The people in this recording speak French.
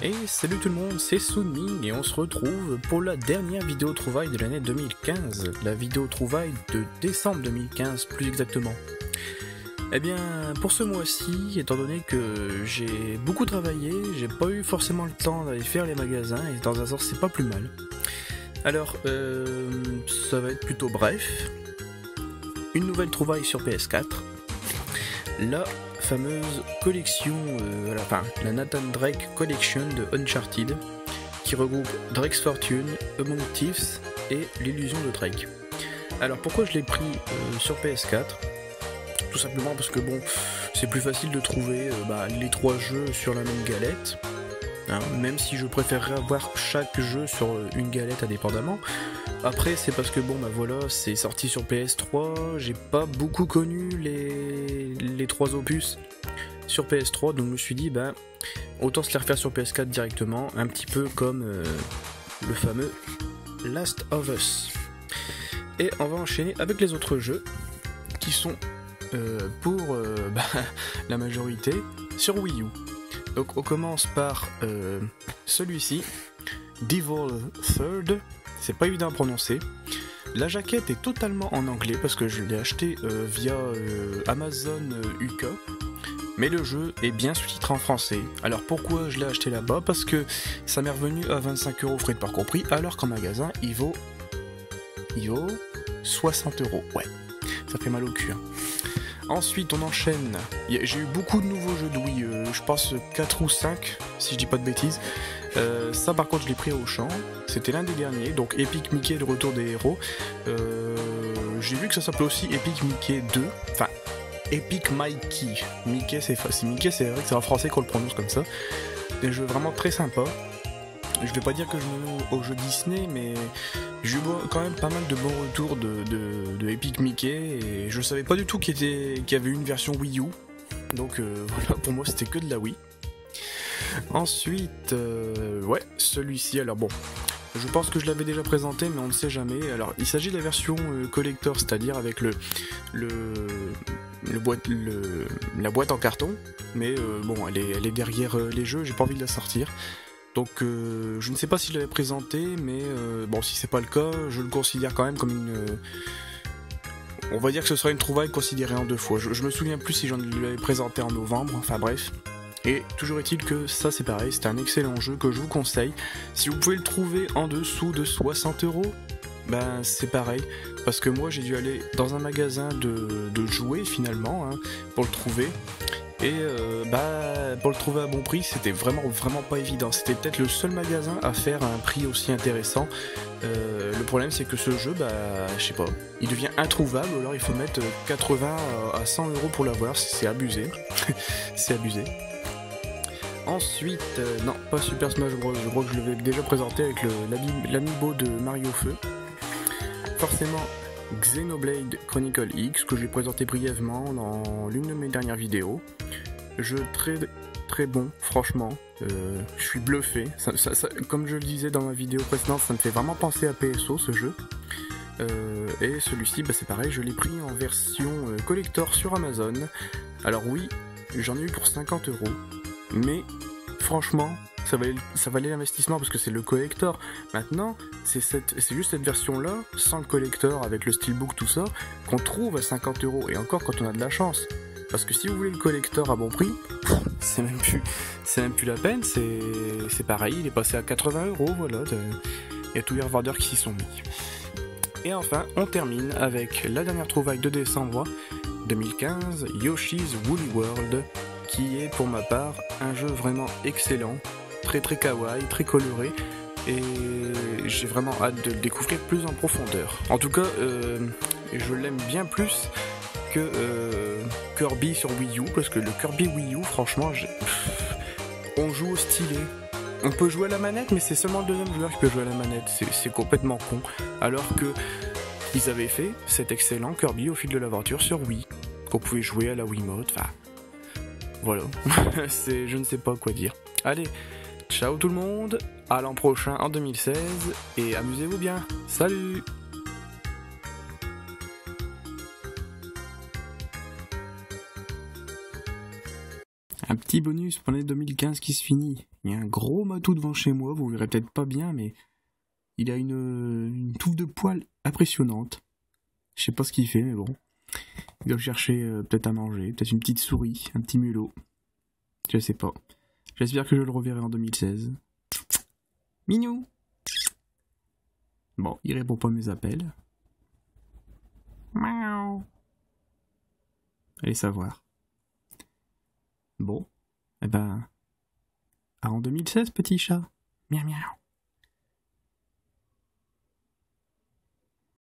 Et salut tout le monde, c'est Sunming et on se retrouve pour la dernière vidéo trouvaille de l'année 2015, la vidéo trouvaille de décembre 2015 plus exactement. Eh bien, pour ce mois-ci, étant donné que j'ai beaucoup travaillé, j'ai pas eu forcément le temps d'aller faire les magasins et dans un sens c'est pas plus mal. Alors, ça va être plutôt bref. Une nouvelle trouvaille sur PS4, la fameuse collection, la Nathan Drake Collection de Uncharted, qui regroupe Drake's Fortune, Among Thieves et l'illusion de Drake. Alors pourquoi je l'ai pris sur PS4 ? Tout simplement parce que bon, c'est plus facile de trouver les trois jeux sur la même galette, hein, même si je préférerais avoir chaque jeu sur une galette indépendamment. Après c'est parce que bon voilà, c'est sorti sur PS3, j'ai pas beaucoup connu les trois opus sur PS3, donc je me suis dit autant se les refaire sur PS4 directement, un petit peu comme le fameux Last of Us. Et on va enchaîner avec les autres jeux qui sont pour la majorité sur Wii U. Donc on commence par celui-ci, Devil Third. C'est pas évident à prononcer. La jaquette est totalement en anglais parce que je l'ai acheté via Amazon UK. Mais le jeu est bien sous-titré en français. Alors pourquoi je l'ai acheté là-bas ? Parce que ça m'est revenu à 25€ frais de port compris, alors qu'en magasin il vaut 60€. Ouais, ça fait mal au cul. Hein. Ensuite on enchaîne. J'ai eu beaucoup de nouveaux jeux de Wii, je pense 4 ou 5 si je dis pas de bêtises. Ça par contre je l'ai pris au champ, c'était l'un des derniers, donc Epic Mickey le retour des héros. J'ai vu que ça s'appelait aussi Epic Mickey 2, enfin Epic Mikey. Mickey c'est vrai que c'est en français qu'on le prononce comme ça. Des jeux vraiment très sympas. Je vais pas dire que je me mets au jeu Disney, mais j'ai eu quand même pas mal de bons retours de Epic Mickey, et je savais pas du tout qu'il y avait une version Wii U, donc voilà, pour moi c'était que de la Wii. Ensuite, celui-ci, alors bon, je pense que je l'avais déjà présenté, mais on ne sait jamais. Alors, il s'agit de la version collector, c'est-à-dire avec la boîte en carton, mais elle est derrière les jeux, j'ai pas envie de la sortir. Donc, je ne sais pas si je l'avais présenté, mais si c'est pas le cas, je le considère quand même comme une... on va dire que ce sera une trouvaille considérée en deux fois. Je me souviens plus si j'en l'avais présenté en novembre, enfin bref. Et toujours est-il que ça c'est pareil, c'est un excellent jeu que je vous conseille. Si vous pouvez le trouver en dessous de 60€, c'est pareil. Parce que moi j'ai dû aller dans un magasin de jouets finalement pour le trouver. Et pour le trouver à bon prix, c'était vraiment pas évident. C'était peut-être le seul magasin à faire un prix aussi intéressant. Le problème c'est que ce jeu, je sais pas, il devient introuvable, alors il faut mettre 80 à 100€ pour l'avoir, c'est abusé. C'est abusé. Ensuite, non, pas Super Smash Bros, je crois que je l'avais déjà présenté avec l'amiibo de Mario Feu. Forcément, Xenoblade Chronicle X, que j'ai présenté brièvement dans l'une de mes dernières vidéos. Jeu très très bon, franchement, je suis bluffé. Ça, comme je le disais dans ma vidéo précédente, ça me fait vraiment penser à PSO ce jeu. Et celui-ci, c'est pareil, je l'ai pris en version collector sur Amazon. Alors oui, j'en ai eu pour 50€. Mais franchement, ça valait l'investissement parce que c'est le collector. Maintenant, c'est juste cette version-là, sans le collector, avec le steelbook, tout ça, qu'on trouve à 50€. Et encore quand on a de la chance. Parce que si vous voulez le collector à bon prix, c'est même plus la peine. C'est pareil, il est passé à 80€. Voilà, il y a tous les revendeurs qui s'y sont mis. Et enfin, on termine avec la dernière trouvaille de décembre 2015, Yoshi's Woolly World, qui est pour ma part un jeu vraiment excellent, très très kawaii, très coloré, et j'ai vraiment hâte de le découvrir plus en profondeur. En tout cas, je l'aime bien plus que Kirby sur Wii U, parce que le Kirby Wii U, franchement, on joue au stylet. On peut jouer à la manette, mais c'est seulement le deuxième joueur qui peut jouer à la manette, c'est complètement con. Alors que ils avaient fait cet excellent Kirby au fil de l'aventure sur Wii, qu'on pouvait jouer à la Wiimote, enfin... Voilà, je ne sais pas quoi dire. Allez, ciao tout le monde, à l'an prochain en 2016, et amusez-vous bien, salut! Un petit Petit bonus pour l'année 2015 qui se finit. Il y a un gros matou devant chez moi, vous verrez peut-être pas bien, mais il a une touffe de poils impressionnante. Je sais pas ce qu'il fait, mais bon. Il doit chercher peut-être à manger, peut-être une petite souris, un petit mulot. Je sais pas. J'espère que je le reverrai en 2016. Minou! Bon, il répond pas à mes appels. Miaou! Allez savoir. Bon, eh ben... à en 2016, petit chat. Miaou miaou.